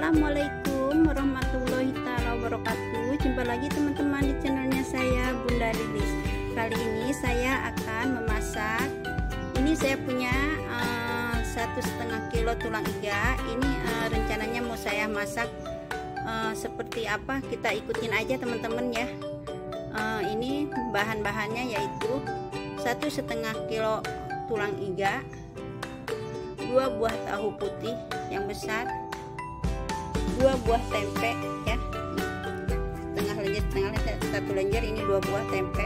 Assalamualaikum warahmatullahi wabarakatuh. Jumpa lagi teman-teman di channelnya saya, Bunda Lilis. Kali ini saya akan memasak. Ini saya punya 1,5 kilo tulang iga. Ini rencananya mau saya masak seperti apa, kita ikutin aja teman-teman ya. Ini bahan-bahannya yaitu 1,5 kilo tulang iga, 2 buah tahu putih yang besar, 2 buah tempe ya, setengah lenjer, 1 lenjer, ini 2 buah tempe.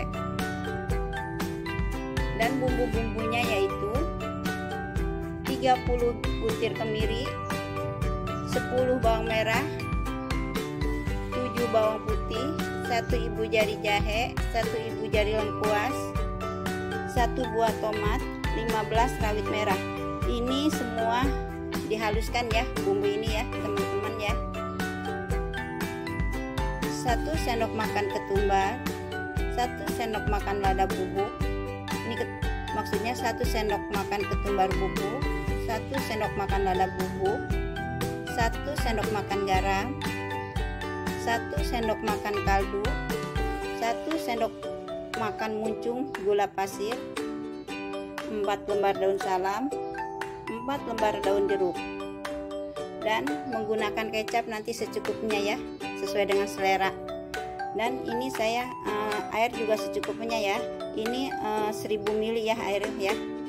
Dan bumbu-bumbunya yaitu 30 butir kemiri, 10 bawang merah, 7 bawang putih, 1 ibu jari jahe, 1 ibu jari lengkuas, 1 buah tomat, 15 rawit merah. Ini semua dihaluskan ya, bumbu ini ya teman-teman ya. 1 sendok makan ketumbar, 1 sendok makan lada bubuk. Ini maksudnya 1 sendok makan ketumbar bubuk, 1 sendok makan lada bubuk, 1 sendok makan garam, 1 sendok makan kaldu, 1 sendok makan muncung gula pasir, 4 lembar daun salam, 4 lembar daun jeruk. Dan menggunakan kecap nanti secukupnya ya, sesuai dengan selera. Dan ini saya air juga secukupnya ya. Ini 1000 ml ya air ya.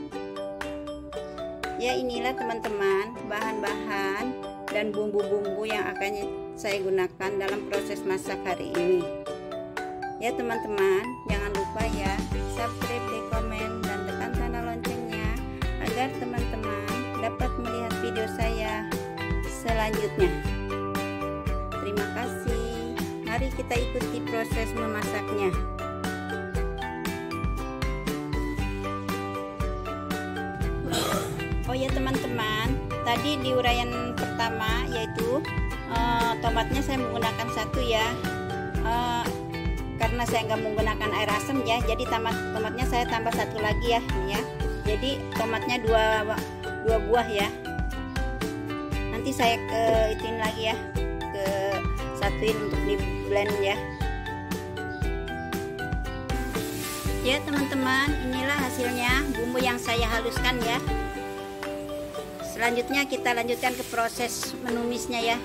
Ya, inilah teman-teman bahan-bahan dan bumbu-bumbu yang akan saya gunakan dalam proses masak hari ini. Ya teman-teman, jangan lupa ya subscribe, like, komen, dan tekan tanda loncengnya agar teman-teman dapat melihat video saya selanjutnya. Terima kasih. Mari kita ikuti proses memasaknya. Oh ya teman-teman, tadi di uraian pertama yaitu tomatnya saya menggunakan 1 ya. Karena saya nggak menggunakan air asam ya, jadi tomatnya saya tambah 1 lagi ya, nih ya. Jadi tomatnya 2 buah ya. Nanti saya ituin lagi ya, ke satuin untuk di blend ya. Ya teman-teman, inilah hasilnya bumbu yang saya haluskan ya. Selanjutnya kita lanjutkan ke proses menumisnya ya.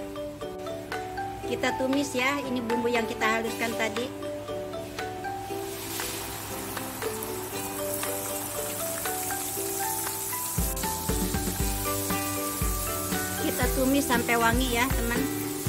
Kita tumis ya, ini bumbu yang kita haluskan tadi. Kita tumis sampai wangi ya teman.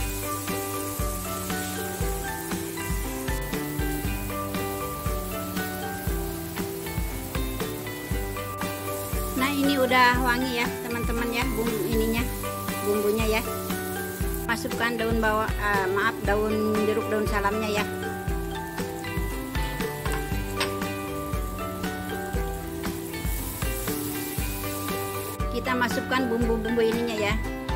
Nah ini udah wangi ya teman-teman ya, bumbu ininya, bumbunya ya. Masukkan daun daun jeruk, daun salamnya ya. Kita masukkan bumbu-bumbu ininya ya.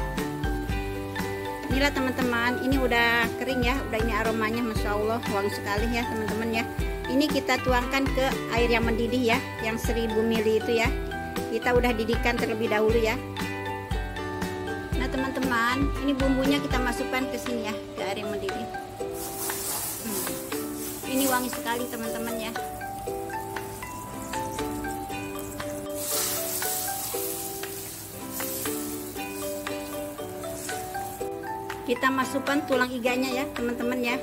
Inilah teman-teman, ini udah kering ya, udah ini aromanya Masya Allah wangi sekali ya teman-teman ya. Ini kita tuangkan ke air yang mendidih ya, yang 1000 ml itu ya. Kita udah didihkan terlebih dahulu ya. Nah teman-teman, ini bumbunya kita masukkan ke sini ya, ke air yang mendidih. Ini wangi sekali teman-teman ya. Kita masukkan tulang iganya ya teman-teman ya.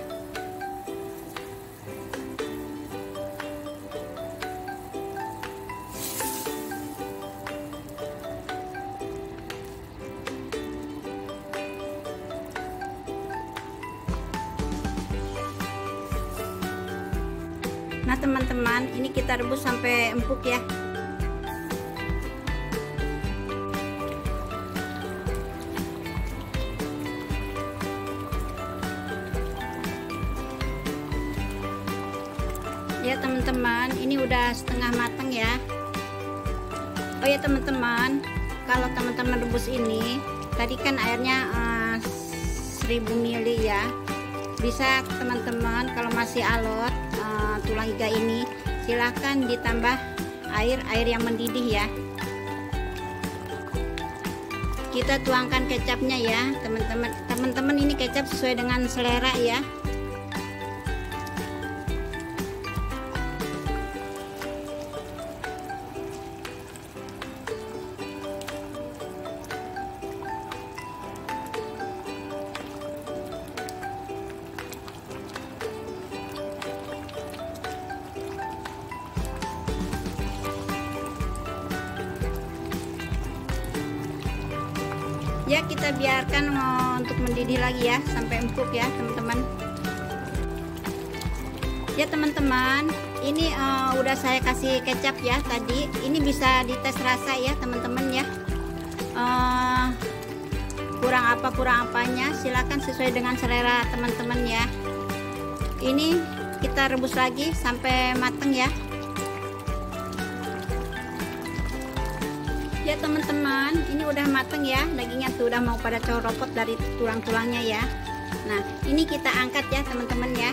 Nah teman-teman, ini kita rebus sampai empuk ya. Ya teman-teman, ini udah setengah matang ya. Oh ya teman-teman, kalau teman-teman rebus ini, tadi kan airnya 1000 ml ya. Bisa teman-teman kalau masih alot tulang iga ini, silahkan ditambah air yang mendidih ya. kita tuangkan kecapnya ya teman-teman. Teman-teman ini kecap sesuai dengan selera ya. Ya, kita biarkan untuk mendidih lagi ya sampai empuk ya teman-teman. Ya teman-teman, ini udah saya kasih kecap ya tadi. Ini bisa dites rasa ya teman-teman ya. Kurang apanya silakan sesuai dengan selera teman-teman ya. Ini kita rebus lagi sampai mateng ya. Ya teman-teman, ini udah mateng ya, dagingnya tuh udah mau pada coropot dari tulang-tulangnya ya. Nah, ini kita angkat ya teman-teman ya.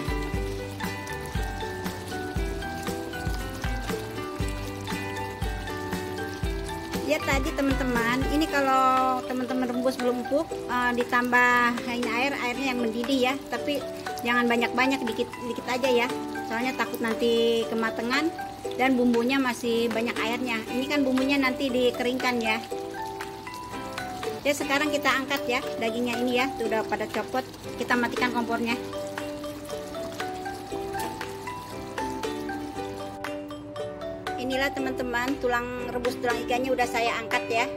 Ya tadi teman-teman, ini kalau teman-teman rebus belum empuk, ditambah airnya yang mendidih ya. Tapi jangan banyak-banyak, dikit aja ya. Soalnya takut nanti kematangan dan bumbunya masih banyak airnya. Ini kan bumbunya nanti dikeringkan ya. Ya sekarang kita angkat ya dagingnya ini ya, sudah pada copot. Kita matikan kompornya. Inilah teman-teman, rebus tulang ikannya udah saya angkat ya.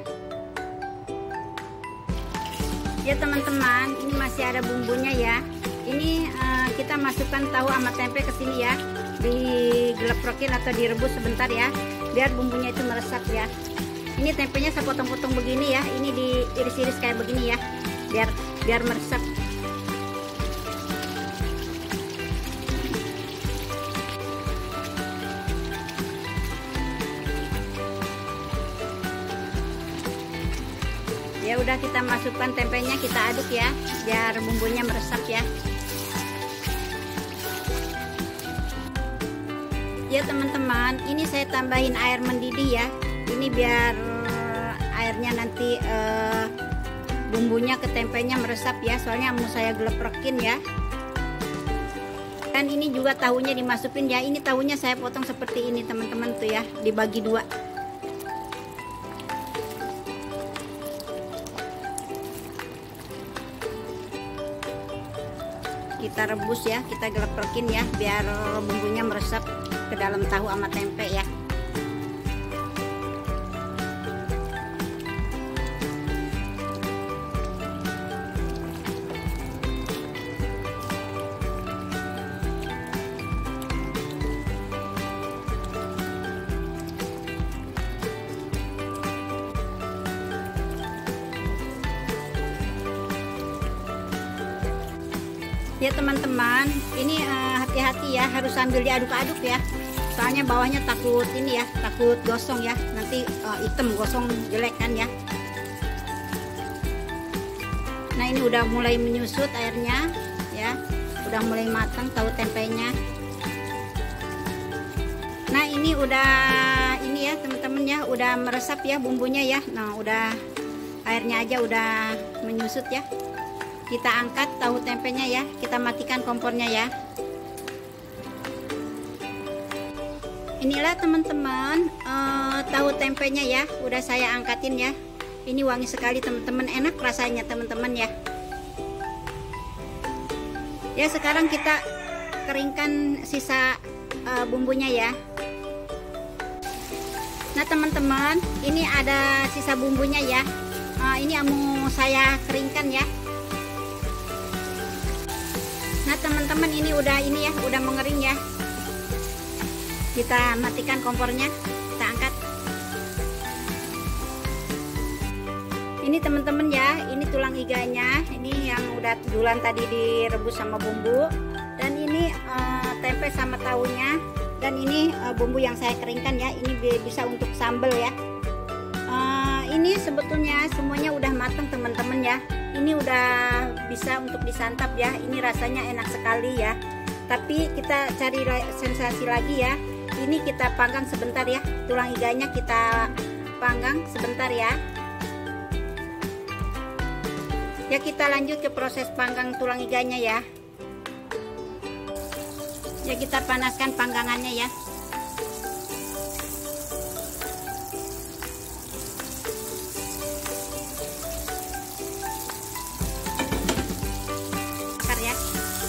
Ya teman-teman, ini masih ada bumbunya ya. Ini kita masukkan tahu sama tempe ke sini ya. Digeleprokin atau direbus sebentar ya, biar bumbunya itu meresap ya. Ini tempenya saya potong-potong begini ya. Ini diiris-iris kayak begini ya, biar meresap. Ya udah, kita masukkan tempenya, kita aduk ya, biar bumbunya meresap ya. Ya teman-teman, ini saya tambahin air mendidih ya. Ini biar airnya nanti bumbunya ke tempenya meresap ya. Soalnya mau saya geleprokin ya. Dan ini juga tahunya dimasukin ya. Ini tahunya saya potong seperti ini teman-teman tuh ya, dibagi dua. Kita rebus ya, kita geleprokin ya, biar bumbunya meresap ke dalam tahu sama tempe ya. Ya teman-teman, ini hati-hati ya, harus sambil diaduk-aduk ya. Soalnya bawahnya takut ini ya, takut gosong ya. Nanti hitam gosong jelek kan ya. Nah ini udah mulai menyusut airnya ya, udah mulai matang tahu tempenya. Nah ini udah ini ya teman-teman ya, udah meresap ya bumbunya ya. Nah udah airnya aja udah menyusut ya. Kita angkat tahu tempenya ya, kita matikan kompornya ya. Inilah teman-teman tahu tempenya ya, udah saya angkatin ya. Ini wangi sekali teman-teman, enak rasanya teman-teman ya. Ya sekarang kita keringkan sisa bumbunya ya. Nah teman-teman, ini ada sisa bumbunya ya. Ini mau saya keringkan ya. Nah teman-teman, ini udah mengering ya. Kita matikan kompornya, kita angkat. Ini teman-teman ya, ini tulang iganya, ini yang udah duluan tadi direbus sama bumbu. Dan ini tempe sama tahunya. Dan ini bumbu yang saya keringkan ya, ini bisa untuk sambal ya. Ini sebetulnya semuanya udah matang teman-teman ya. Ini udah bisa untuk disantap ya. Ini rasanya enak sekali ya. Tapi kita cari sensasi lagi ya. Ini kita panggang sebentar ya. Tulang iganya kita panggang sebentar ya. Ya, kita lanjut ke proses panggang tulang iganya ya. Ya, kita panaskan panggangannya ya. Bakar ya.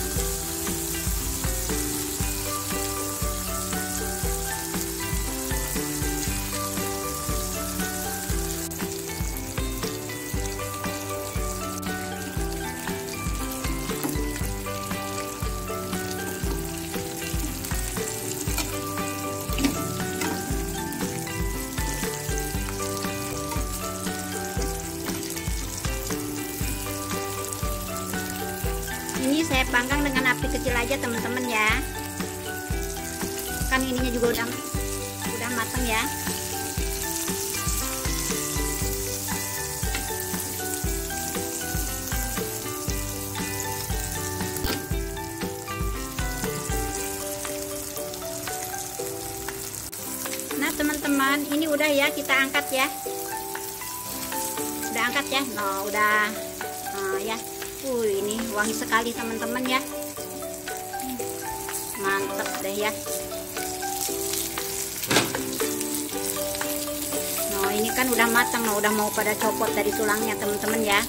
Ini saya panggang dengan api kecil aja teman-teman ya. Kan ininya juga udah matang ya. Nah teman-teman, ini udah ya, kita angkat ya. Udah angkat ya. Nah, udah ya. Ini wangi sekali teman-teman ya. Mantep deh ya. Nah, ini kan udah matang, udah mau pada copot dari tulangnya teman-teman ya.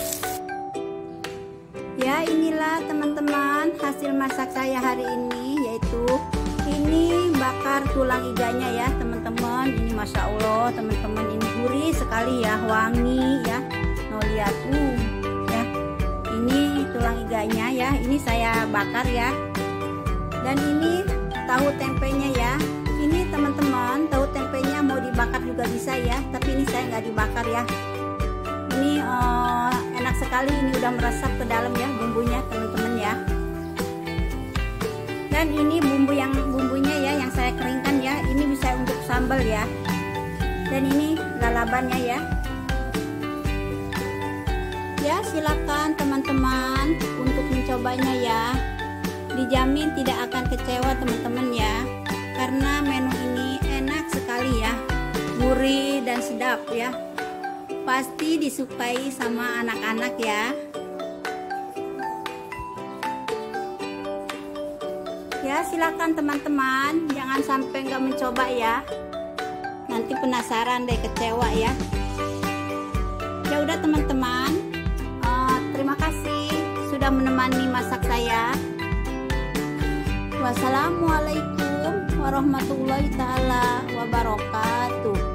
Ya, inilah teman-teman hasil masak saya hari ini, yaitu ini bakar tulang iganya ya teman-teman. Ini Masya Allah teman-teman, ini gurih sekali ya, wangi ya. Nah, lihat ya. Ini tulang iganya ya, ini saya bakar ya. Dan ini tahu tempenya ya. Ini teman-teman, tahu tempenya mau dibakar juga bisa ya, tapi ini saya nggak dibakar ya. Ini enak sekali, ini udah meresap ke dalam ya bumbunya teman-teman ya. Dan ini bumbunya ya yang saya keringkan ya, ini bisa untuk sambal ya. Dan ini lalabannya ya. Ya, silakan teman-teman untuk mencobanya ya. Dijamin tidak akan kecewa teman-teman ya. Karena menu ini enak sekali ya. Gurih dan sedap ya. Pasti disukai sama anak-anak ya. Ya, silakan teman-teman, jangan sampai nggak mencoba ya. Nanti penasaran deh, kecewa ya. Ya udah teman-teman. Terima kasih sudah menemani masak saya. Wassalamualaikum warahmatullahi taala wabarakatuh.